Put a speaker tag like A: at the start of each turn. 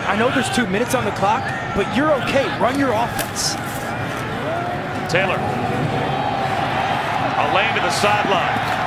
A: I know there's 2 minutes on the clock, but you're okay. Run your offense.
B: Taylor. A lane to the sideline.